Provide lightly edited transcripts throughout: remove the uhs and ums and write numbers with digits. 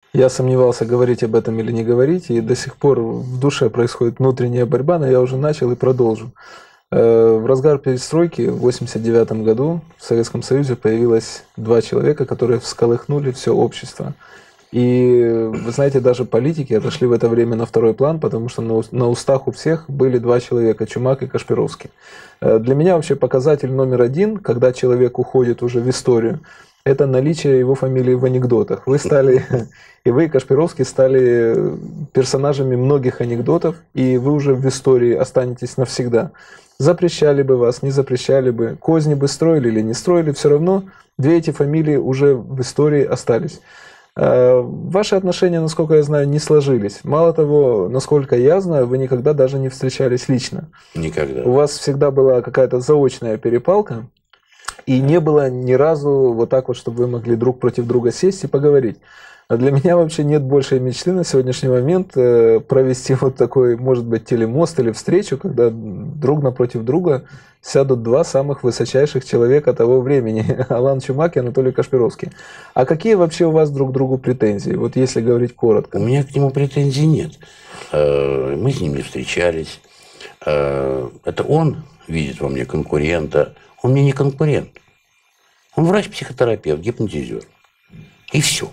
Я сомневался, говорить об этом или не говорить, и до сих пор в душе происходит внутренняя борьба, но я уже начал и продолжу. В разгар перестройки в 1989 году в Советском Союзе появилось два человека, которые всколыхнули все общество. И, вы знаете, даже политики отошли в это время на второй план, потому что на устах у всех были два человека – Чумак и Кашпировский. Для меня вообще показатель номер один, когда человек уходит уже в историю, это наличие его фамилии в анекдотах. Вы стали, и вы, Кашпировский, стали персонажами многих анекдотов, и вы уже в истории останетесь навсегда. Запрещали бы вас, не запрещали бы, козни бы строили или не строили, все равно две эти фамилии уже в истории остались. Ваши отношения, насколько я знаю, не сложились. Мало того, насколько я знаю, вы никогда даже не встречались лично. Никогда. У вас всегда была какая-то заочная перепалка, и не было ни разу вот так вот, чтобы вы могли друг против друга сесть и поговорить. А для меня вообще нет большей мечты на сегодняшний момент провести вот такой, может быть, телемост или встречу, когда друг напротив друга сядут два самых высочайших человека того времени, Алан Чумак и Анатолий Кашпировский. А какие вообще у вас друг к другу претензии, вот если говорить коротко? У меня к нему претензий нет. Мы с ним не встречались. Это он видит во мне конкурента. Он мне не конкурент. Он врач-психотерапевт, гипнотизер. И все.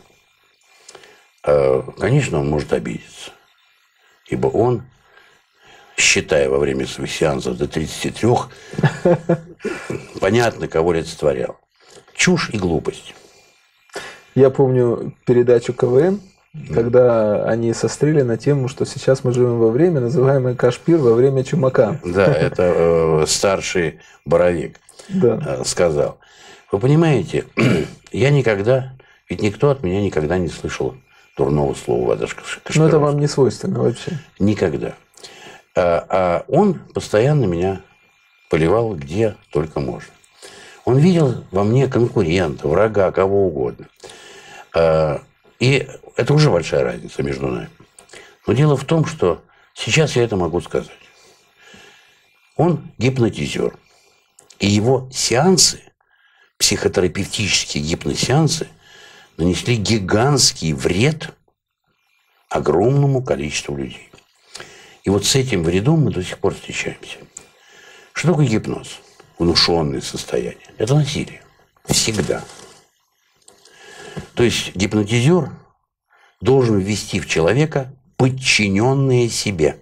Конечно, он может обидеться. Ибо он, считая во время своих сеансов до 33, понятно, кого олицетворял. Чушь и глупость. Я помню передачу КВН, когда они сострили на тему, что сейчас мы живем во время, называемое Кашпир во время Чумака. Да, это старший Боровик сказал. Вы понимаете, я никогда, ведь никто от меня никогда не слышал дурного слова о Кашпировском. Но это вам не свойственно вообще. Никогда. А он постоянно меня поливал где только можно. Он видел во мне конкурента, врага, кого угодно. И это уже большая разница между нами. Но дело в том, что сейчас я это могу сказать. Он гипнотизер. И его сеансы, психотерапевтические гипносеансы, нанесли гигантский вред огромному количеству людей. И вот с этим вредом мы до сих пор встречаемся. Что такое гипноз? Внушенное состояние. Это насилие. Всегда. То есть гипнотизер должен ввести в человека подчиненное себе.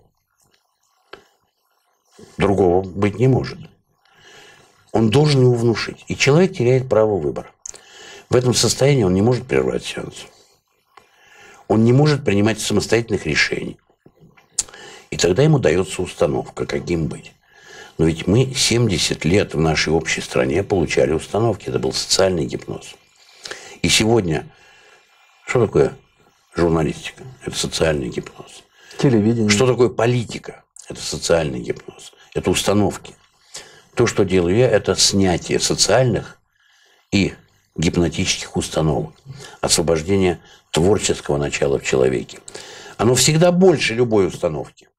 Другого быть не может. Он должен его внушить. И человек теряет право выбора. В этом состоянии он не может прервать сеанс. Он не может принимать самостоятельных решений. И тогда ему дается установка, каким быть. Но ведь мы 70 лет в нашей общей стране получали установки. Это был социальный гипноз. И сегодня, что такое журналистика? Это социальный гипноз. Телевидение. Что такое политика? Это социальный гипноз. Это установки. То, что делаю я, это снятие социальных и гипнотических установок. Освобождение творческого начала в человеке. Оно всегда больше любой установки.